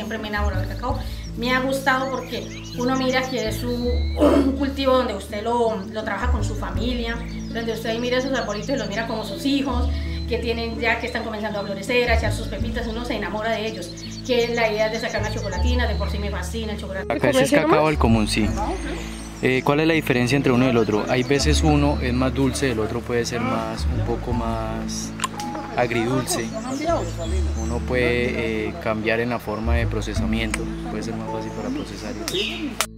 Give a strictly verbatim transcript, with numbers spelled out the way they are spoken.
siempre me he enamorado del cacao. Me ha gustado porque uno mira que es un, un cultivo donde usted lo, lo trabaja con su familia, donde usted mira sus arbolitos y los mira como sus hijos, que tienen ya que están comenzando a florecer, a echar sus pepitas, uno se enamora de ellos. Que la idea de sacar una chocolatina, de por sí me fascina el chocolate. Acá ese es cacao al común, sí. Eh, ¿Cuál es la diferencia entre uno y el otro? Hay veces uno es más dulce, el otro puede ser más, un poco más agridulce. Uno puede eh, cambiar en la forma de procesamiento, puede ser más fácil para procesar.